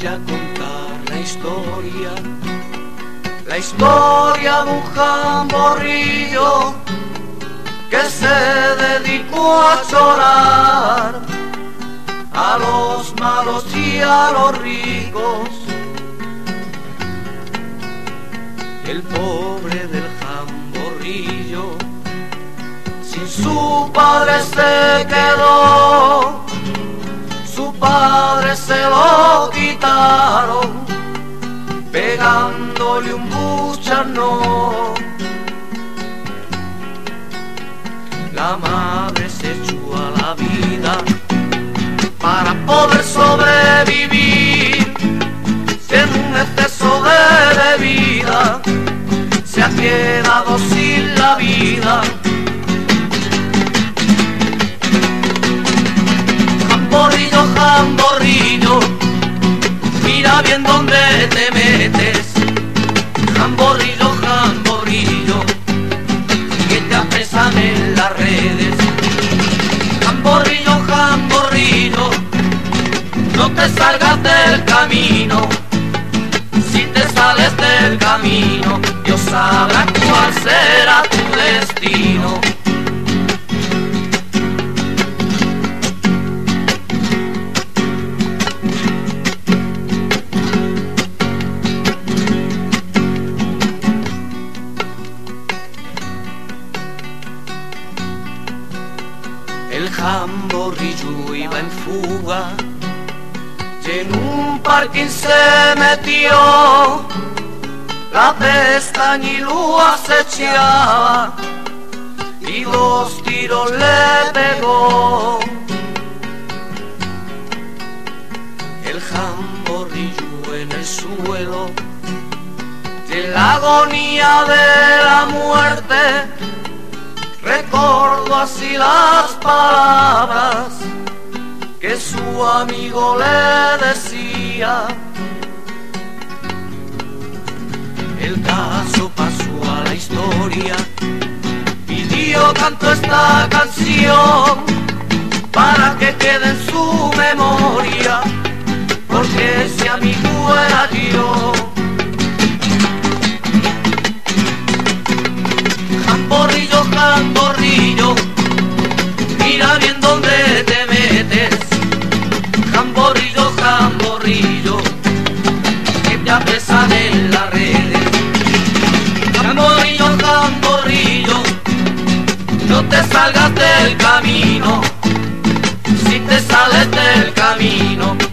voy a contar la historia de un jamborrillo que se dedicó a llorar a los malos y a los ricos. El pobre del jamborrillo sin su padre se quedó, su padre se lo quitaron pegándole un buchanón. La madre se echó a la vida para poder sobrevivir, si en un exceso de bebida se ha quedado sin la vida. Jamborrillo, jamborrillo, mira bien dónde te metes. Jamborrillo, jamborrillo, que te apresan en las redes. Jamborrillo, jamborrillo, no te salgas del camino. Si te sales del camino, Dios sabrá cuál será tu destino. El jamborrillo iba en fuga y en un parking se metió. La pestaña y lo acechaba y 2 tiros le pegó. El jamborrillo en el suelo de la agonía de la muerte recordó así las palabras que su amigo le decía. El caso pasó a la historia y Dios cantó esta canción para que quede en su memoria, porque ese amigo era yo. Jamborrillo, jamborrillo, mira bien dónde te metes. Jamborrillo, jamborrillo, que te apresan en las redes. Jamborrillo, jamborrillo, no te salgas del camino. Si te sales del camino,